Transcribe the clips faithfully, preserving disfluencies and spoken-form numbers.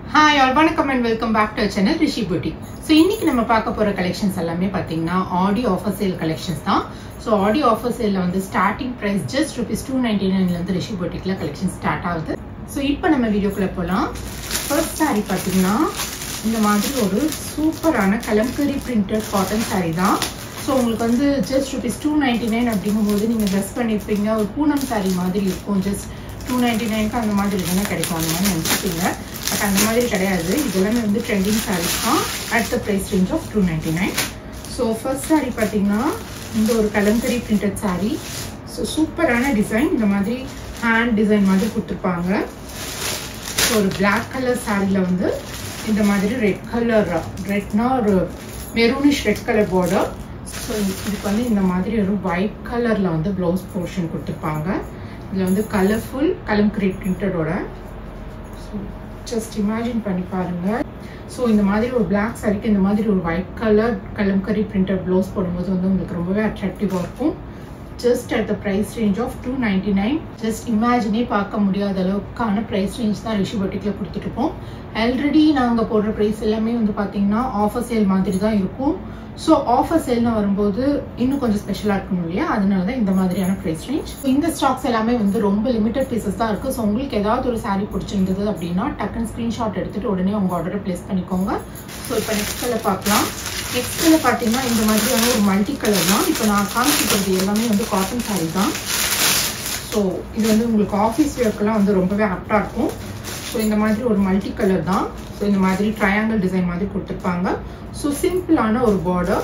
Hi all, welcome and welcome back to our channel Rishi Boutique. So இன்னைக்கு நம்ம பார்க்க போற collections எல்லாமே பாத்தீங்கன்னா aadi offer sale collections தான். So aadi offer sale ல வந்து starting price just rupees two ninety-nine ல இருந்து Rishi Boutique ல collections start ஆகுது. So இப்போ நம்ம வீடியோக்குள்ள போலாம். First saree பாத்தீங்கன்னா இந்த மாதிரி ஒரு சூப்பரான கலம்கரி printed cotton saree தான். So உங்களுக்கு வந்து just rupees two ninety-nine அப்படிங்கும்போது நீங்க ட்ரெஸ் பண்ணிருப்பீங்க ஒரு பூனம் saree மாதிரி இருக்கும். just two ninety-nine க்கு அந்த மாதிரி என்ன கிடைக்கும் அந்த மாதிரி நினைச்சிட்டீங்க. பட் அந்த மாதிரி கிடையாது. இதெல்லாம் வந்து ட்ரெண்டிங் sarees தான் at the price range of two ninety-nine. So first saree பாத்தீங்கன்னா இந்த ஒரு கலம்கரி printed saree. So சூப்பரான டிசைன் இந்த மாதிரி hand design மாதிரி கொடுத்திருப்பாங்க. So ஒரு black color saree ல வந்து இந்த மாதிரி red color redனா ஒரு maroonish red color border. So இதுக்கு வந்து இந்த மாதிரி ஒரு white colorல வந்து blouse portion கொடுத்திருப்பாங்க. இதுல வந்து colorful கலம்கரி printed ஓட. So just imagine பண்ணி பாருங்க. So இந்த மாதிரி ஒரு black saree இந்த மாதிரி ஒரு white color kalamkari printed blouse போடும்போது வந்து உங்களுக்கு ரொம்பவே அட்ராக்டிவா இருக்கும். just at the price range of two ninety-nine. just imagine பார்க்க முடியாத அளவுக்கான price range தான் Rishi Boutique ல கொடுத்துட்டு இருக்கோம். ஆல்ரெடி நாங்க போடுற price எல்லாமே வந்து பாத்தீங்கன்னா ஆஃபர் சேல் மாதிரி தான் இருக்கும். ஸோ ஆஃபர் சேல்னு வரும்போது இன்னும் கொஞ்சம் ஸ்பெஷலாக இருக்கணும் இல்லையா, அதனால தான் இந்த மாதிரியான ப்ரைஸ் ரேஞ்ச். இந்த ஸ்டாக்ஸ் எல்லாமே வந்து ரொம்ப லிமிடெட் பீசஸ் தான் இருக்குது. ஸோ உங்களுக்கு ஏதாவது ஒரு சாரீ பிடிச்சிருந்தது அப்படின்னா டக்குன்னு ஸ்க்ரீன்ஷாட் எடுத்துகிட்டு உடனே உங்கள் ஆர்டரை ப்ளேஸ் பண்ணிக்கோங்க. ஸோ இப்போ நெக்ஸ்ட் கலர் பார்க்கலாம். நெக்ஸ்ட் கலர் பார்த்தீங்கன்னா இந்த மாதிரியான ஒரு மல்டி கலர் தான். இப்போ நான் காமிச்சிக்கிறது எல்லாமே வந்து காட்டன் சாரீ தான். ஸோ இது வந்து உங்களுக்கு ஆஃபீஸ் வேர்க்கெல்லாம் வந்து ரொம்பவே ஆப்டாக இருக்கும். ஸோ இந்த மாதிரி ஒரு மல்டி கலர் தான். ஸோ இந்த மாதிரி ட்ரையாங்கிள் டிசைன் மாதிரி கொடுத்துருப்பாங்க. ஸோ சிம்பிளான ஒரு border.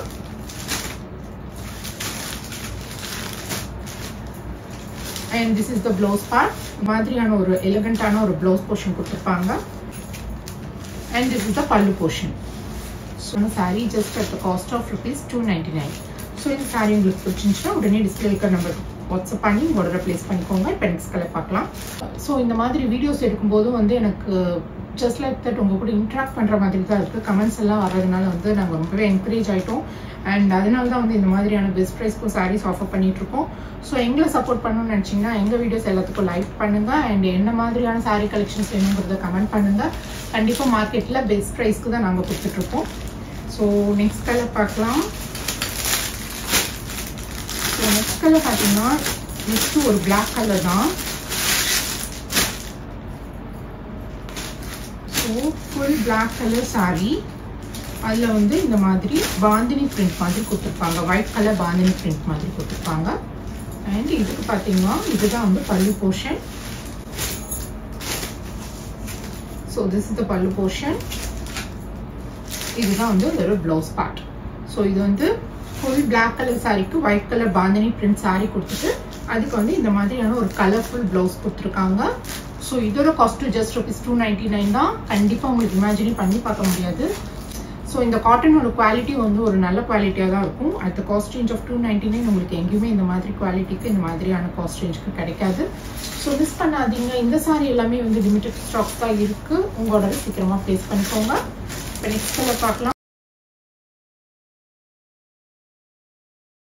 And this is the blouse part. மாதிரியான ஒரு எலிகண்டான ஒரு ப்ளவுஸ் போர்ஷன் கொடுத்துருப்பாங்க. And this is the pallu portion. So sari just at the cost of rupees two ninety nine. So இந்த சாரீ உங்களுக்கு பிடிச்சிருந்துச்சுன்னா உடனே டிஸ்பிளே இருக்கிற நம்பர் வாட்ஸ்அப் பண்ணி உங்களோட ப்ளேஸ் பண்ணிக்கோங்க. இப்போ நெக்ஸ்ட் கலர் பார்க்கலாம். ஸோ இந்த மாதிரி வீடியோஸ் எடுக்கும்போதும் வந்து எனக்கு ஜஸ்ட் லைக் தட் உங்கள் கூட இன்ட்ராக்ட் பண்ணுற மாதிரி தான் இருக்குது. கமெண்ட்ஸ் எல்லாம் வர்றதுனால வந்து நாங்கள் ரொம்பவே என்கரேஜ் ஆகிட்டோம். அண்ட் அதனால தான் வந்து இந்த மாதிரியான பெஸ்ட் ப்ரைஸ்க்கும் சாரீஸ் ஆஃபர் பண்ணிகிட்ருக்கோம். ஸோ எங்களை சப்போர்ட் பண்ணணும்னு நினச்சிங்கன்னா எங்கள் வீடியோஸ் எல்லாத்துக்கும் லைக் பண்ணுங்கள். அண்ட் என்ன மாதிரியான சாரீ கலெக்ஷன்ஸ் வேணுங்கிறத கமெண்ட் பண்ணுங்கள். கண்டிப்பாக மார்க்கெட்டில் பெஸ்ட் ப்ரைஸ்க்கு தான் நாங்கள் கொடுத்துட்ருக்கோம். ஸோ நெக்ஸ்ட் கலர் பார்க்கலாம். ஸோ நெக்ஸ்ட் கலர் பார்த்தீங்கன்னா நெக்ஸ்ட்டு ஒரு பிளாக் கலர் தான். So full black colour sari. அதில் வந்து இந்த மாதிரி பாந்தினி பிரிண்ட் மாதிரி கொடுத்துருப்பாங்க. ஒயிட் கலர் பாந்தினி பிரிண்ட் மாதிரி கொடுத்துருப்பாங்க. அண்ட் இதுக்கு பார்த்தீங்கன்னா இதுதான் வந்து pallu portion. So this is the pallu portion. இதுதான் வந்து ஒரு ப்ளவுஸ் பார்ட். ஸோ இது வந்து ஃபுல் பிளாக் கலர் சாரீக்கு white colour bandhani print sari கொடுத்துட்டு அதுக்கு வந்து இந்த மாதிரியான ஒரு கலர்ஃபுல் ப்ளவுஸ் கொடுத்துருக்காங்க. ஸோ இதோட cost just rupees two ninety nine தான். கண்டிப்பாக உங்களுக்கு இமேஜினே பண்ணி பார்க்க முடியாது. ஸோ இந்த காட்டனோட குவாலிட்டி வந்து ஒரு நல்ல குவாலிட்டியாக தான் இருக்கும். At the cost range of two ninety nine உங்களுக்கு எங்கேயுமே இந்த மாதிரி குவாலிட்டிக்கு இந்த மாதிரியான காஸ்ட் ரேஞ்சுக்கு கிடைக்காது. ஸோ மிஸ் பண்ணாதீங்க. இந்த சாரீ எல்லாமே வந்து லிமிடெட் ஸ்டாக்ஸ் தான் இருக்குது. உங்களோட சீக்கிரமாக ப்ளேஸ் பண்ணிக்கோங்க. இப்போ நெக்ஸ்ட் கலர் பார்க்கலாம்.